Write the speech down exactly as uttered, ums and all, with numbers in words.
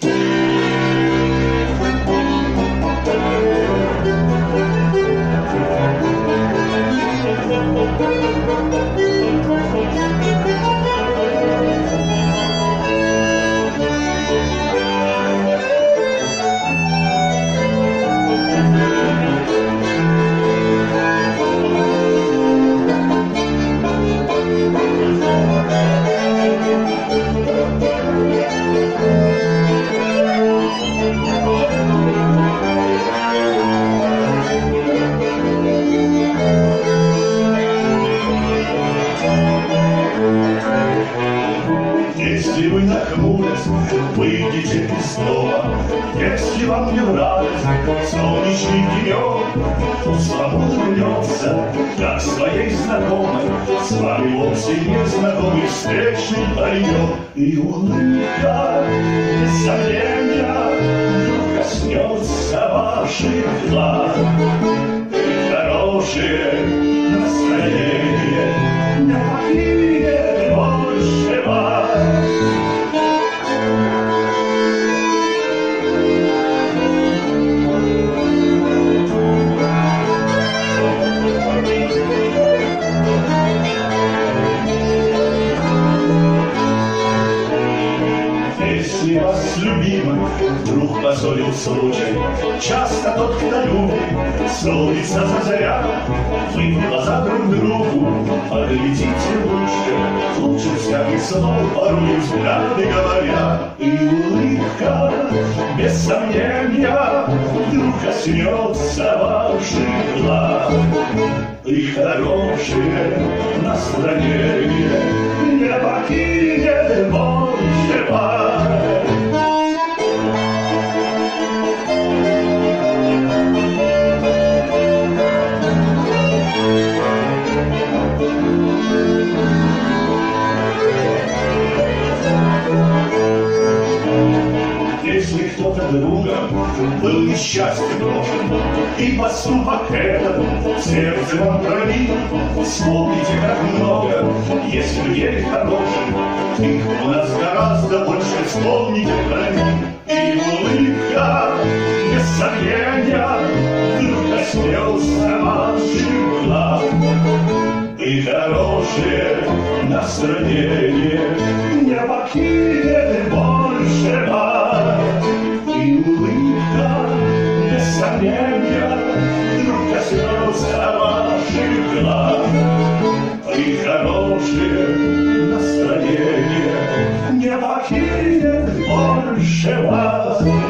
Если вы нахмурясь, выйдете из дома, если вам не нравится солнечный денек, пусть вам улыбнется, как своей знакомой, с вами вовсе не знакомый встречный паренек. И улыбка, без сомнения, вдруг коснется ваших глаз. И хорошее настроение не покинет больше вас. Если вас любимый вдруг позорил случай, часто тот, кто любит, ссорится за заря. Вы в глаза друг другу поглядите лучше, лучше всяких слов, порой взгляды говоря. И улыбка, без сомнения, вдруг коснется ваших глаз. И хорошее настроение не покинет больше вас. Если кто-то другом был несчастен брошен, и поступок этот сердце вам пробит, вспомните, как много есть людей хороших, их у нас гораздо больше, вспомните про них. И улыбка, без сомнения, вдруг коснется ваших глаз. И хорошее настроение не покинет больше вас. И улыбка, без сомнения, вдруг коснется ваших глаз. И хорошее настроение не покинет больше вас.